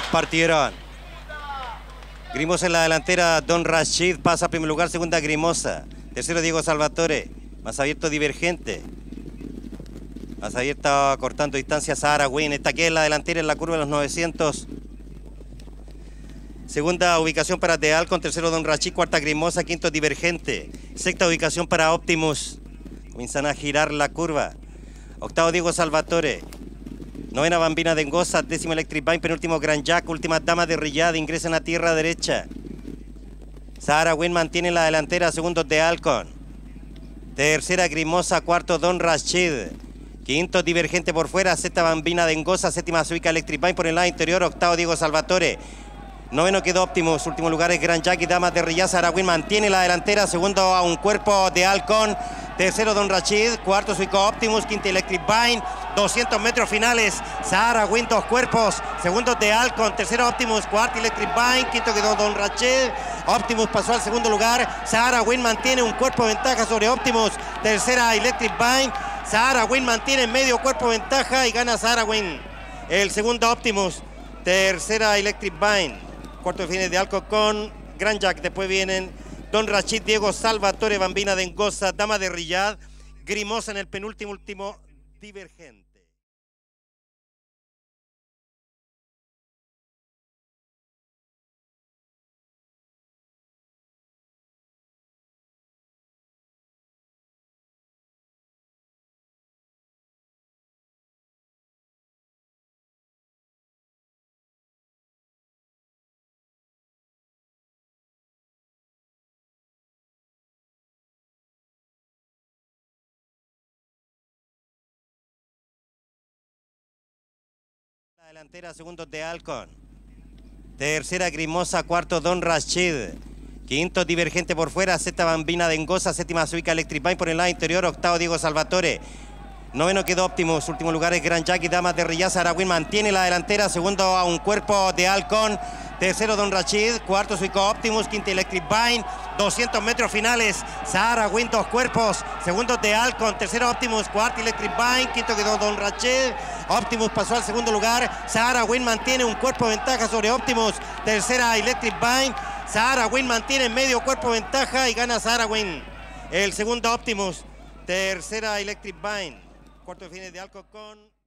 Partieron. Grimosa en la delantera, Don Rashid pasa a primer lugar, segunda Grimosa. Tercero Diego Salvatore. Más abierto Divergente. Más abierta cortando distancia Sahara Win. Está aquí en la delantera en la curva de los 900. Segunda ubicación para The Alcon, tercero Don Rashid, cuarta Grimosa, quinto Divergente. Sexta ubicación para Optimus. Comienzan a girar la curva. Octavo Diego Salvatore. Novena Bambina de Engosa, décimo Electric Vine, penúltimo Gran Jack, última Dama de Riyadh, ingresan a tierra derecha. Sahara Win mantiene la delantera, segundo The Alcon. Tercera Grimosa, cuarto Don Rashid. Quinto Divergente por fuera, sexta Bambina de Engosa, séptima se ubica Electric Vine por el lado interior, octavo Diego Salvatore. Noveno quedó Optimus, último lugar es Gran Jack y Damas de Riyadh. Sahara Win mantiene la delantera, segundo a un cuerpo de Alcon, tercero Don Rashid, cuarto se ubicó Optimus, quinto Electric Vine, 200 metros finales, Sahara Win dos cuerpos, segundo de Alcon, tercero Optimus, cuarto Electric Vine, quinto quedó Don Rashid, Optimus pasó al segundo lugar, Sahara Win mantiene un cuerpo de ventaja sobre Optimus, tercera Electric Vine, Sahara Win mantiene medio cuerpo de ventaja y gana Sahara Win. El segundo Optimus, tercera Electric Vine. Cuarto de fines de Alcon con Gran Jack. Después vienen Don Rashid, Diego Salvatore, Bambina de Engosa, Dama de Riyadh, Grimosa en el penúltimo, último Divergente. La delantera, segundo de Alcon. Tercera Grimosa, cuarto Don Rashid. Quinto Divergente por fuera, sexta Bambina de Engosa, séptima se ubica Electric Vine por el lado interior, octavo Diego Salvatore. Noveno quedó Optimus, último lugar es Gran Jack y Damas de Riyadh. Sahara Win mantiene la delantera, segundo a un cuerpo de Alcon, tercero Don Rashid, cuarto se ubicó Optimus, quinto Electric Vine, 200 metros finales, Sahara Win dos cuerpos, segundo de Alcon, tercero Optimus, cuarto Electric Vine, quinto quedó Don Rashid, Optimus pasó al segundo lugar, Sahara Win mantiene un cuerpo de ventaja sobre Optimus, tercera Electric Vine, Sahara Win mantiene medio cuerpo de ventaja y gana Sahara Win. El segundo Optimus, tercera Electric Vine. Cuarto de fines de Alcon con